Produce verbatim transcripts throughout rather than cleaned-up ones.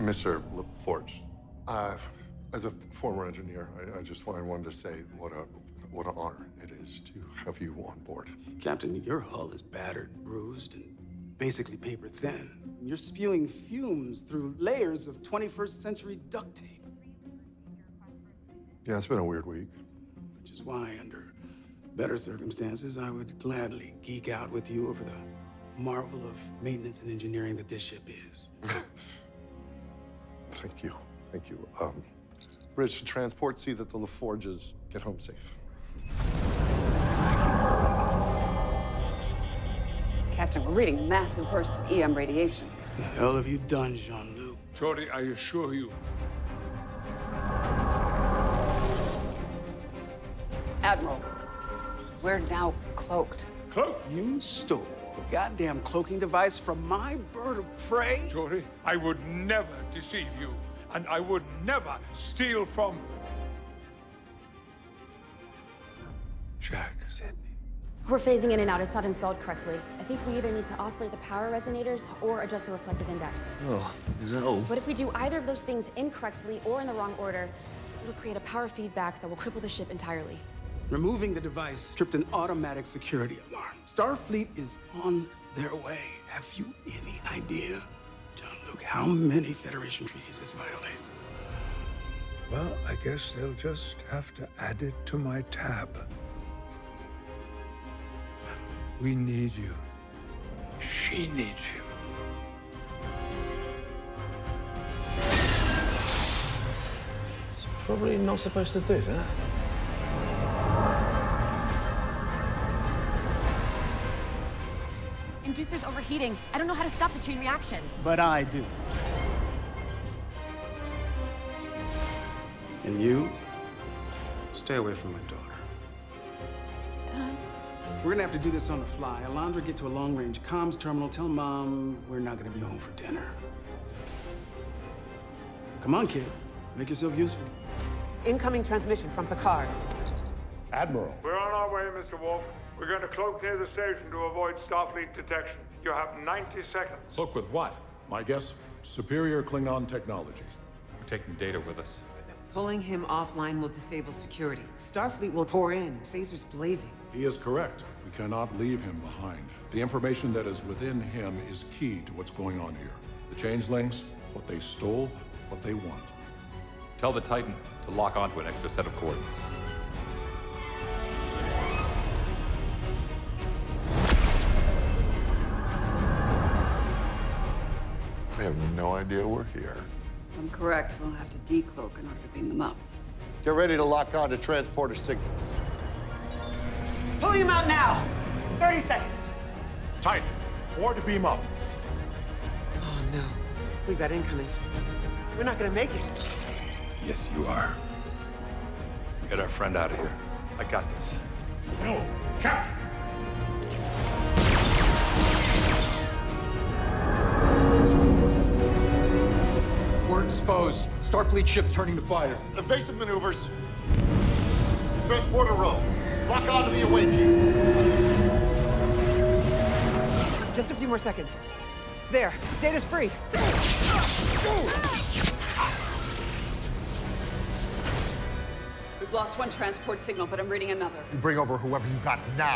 Mister LaForge, uh, as a former engineer, I, I just I wanted to say what a what an honor it is to have you on board. Captain, your hull is battered, bruised, and basically paper thin. You're spewing fumes through layers of twenty-first century duct tape. Yeah, it's been a weird week. Which is why, under better circumstances, I would gladly geek out with you over the marvel of maintenance and engineering that this ship is. Thank you. Thank you. Um, Bridge to transport, see that the LaForges get home safe. Captain, we're reading massive bursts of E M radiation. What the hell have you done, Jean-Luc? Geordi, I assure you. Admiral, we're now cloaked. Cloak? You stole a goddamn cloaking device from my bird of prey? Geordi, I would never deceive you, and I would never steal from... Jack. Sydney. We're phasing in and out. It's not installed correctly. I think we either need to oscillate the power resonators or adjust the reflective index. Oh, no. But if we do either of those things incorrectly or in the wrong order, it'll create a power feedback that will cripple the ship entirely. Removing the device tripped an automatic security alarm. Starfleet is on their way. Have you any idea, Jean-Luc, how many Federation treaties this violates? Well, I guess they'll just have to add it to my tab. We need you. She needs you. It's probably not supposed to do that. Inducer's overheating. I don't know how to stop the chain reaction. But I do. And you, stay away from my daughter. Dad? We're gonna have to do this on the fly. Alondra, get to a long-range comms terminal. Tell Mom we're not gonna be home for dinner. Come on, kid. Make yourself useful. Incoming transmission from Picard. Admiral. We're on our way, Mister Wolf. We're going to cloak near the station to avoid Starfleet detection. You have ninety seconds. Cloak with what? My guess, superior Klingon technology. We're taking data with us. Pulling him offline will disable security. Starfleet will pour in, phasers blazing. He is correct. We cannot leave him behind. The information that is within him is key to what's going on here. The changelings, what they stole, what they want. Tell the Titan to lock onto an extra set of coordinates. I have no idea we're here. I'm correct. We'll have to decloak in order to beam them up. Get ready to lock on to transporter signals. Pulling him out now! thirty seconds. Titan, four to beam up. Oh, no. We've got incoming. We're not gonna make it. Yes, you are. Get our friend out of here. I got this. No, Captain! We're exposed. Starfleet ship turning to fire. Evasive maneuvers. Transporter row. Lock on to the away team. Just a few more seconds. There, data's free. We've lost one transport signal, but I'm reading another. You bring over whoever you got now.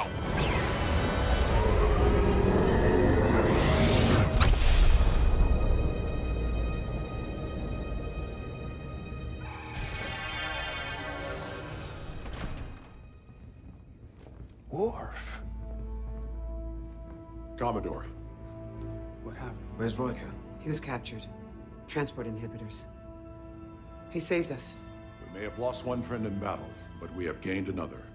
Worf. Commodore. What happened? Where's Riker? He was captured. Transport inhibitors. He saved us. We may have lost one friend in battle, but we have gained another.